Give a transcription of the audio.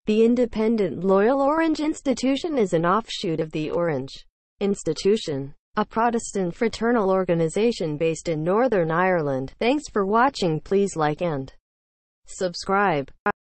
The Independent Loyal Orange Institution is an offshoot of the Orange Institution, a Protestant fraternal organization based in Northern Ireland. Thanks for watching. Please like and subscribe.